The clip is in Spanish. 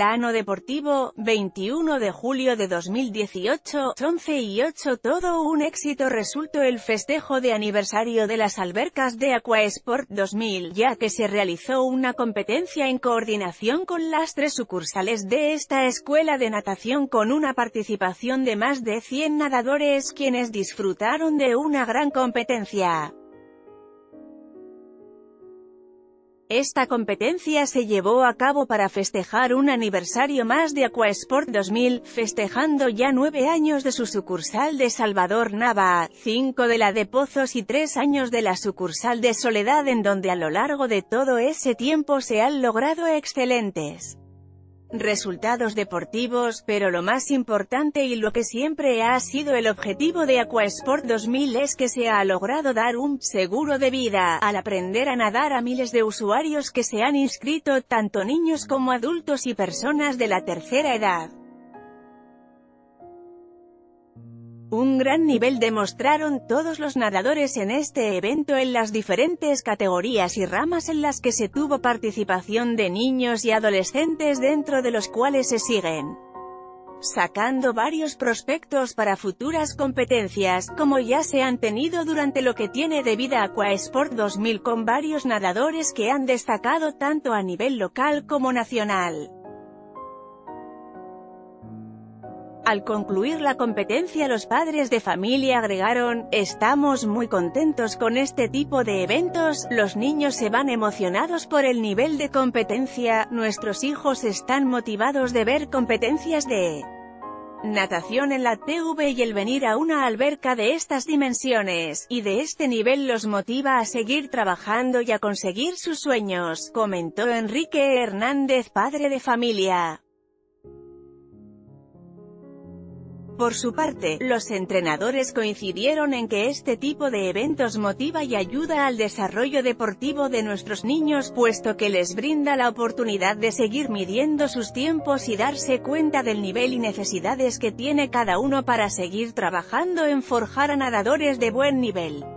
Plano deportivo, 21 de julio de 2018, 11:08. Todo un éxito resultó el festejo de aniversario de las albercas de Aquasport 2000, ya que se realizó una competencia en coordinación con las 3 sucursales de esta escuela de natación con una participación de más de 100 nadadores, quienes disfrutaron de una gran competencia. Esta competencia se llevó a cabo para festejar un aniversario más de Aquasport 2000, festejando ya 9 años de su sucursal de Salvador Nava, 5 de la de Pozos y 3 años de la sucursal de Soledad, en donde a lo largo de todo ese tiempo se han logrado excelentes resultados deportivos, pero lo más importante y lo que siempre ha sido el objetivo de Aquasport 2000 es que se ha logrado dar un seguro de vida al aprender a nadar a miles de usuarios que se han inscrito, tanto niños como adultos y personas de la tercera edad. Un gran nivel demostraron todos los nadadores en este evento en las diferentes categorías y ramas en las que se tuvo participación de niños y adolescentes, dentro de los cuales se siguen sacando varios prospectos para futuras competencias, como ya se han tenido durante lo que tiene de vida Aquasport 2000, con varios nadadores que han destacado tanto a nivel local como nacional. Al concluir la competencia, los padres de familia agregaron: "Estamos muy contentos con este tipo de eventos, los niños se van emocionados por el nivel de competencia, nuestros hijos están motivados de ver competencias de natación en la TV y el venir a una alberca de estas dimensiones y de este nivel los motiva a seguir trabajando y a conseguir sus sueños", comentó Enrique Hernández, padre de familia. Por su parte, los entrenadores coincidieron en que este tipo de eventos motiva y ayuda al desarrollo deportivo de nuestros niños, puesto que les brinda la oportunidad de seguir midiendo sus tiempos y darse cuenta del nivel y necesidades que tiene cada uno para seguir trabajando en forjar a nadadores de buen nivel.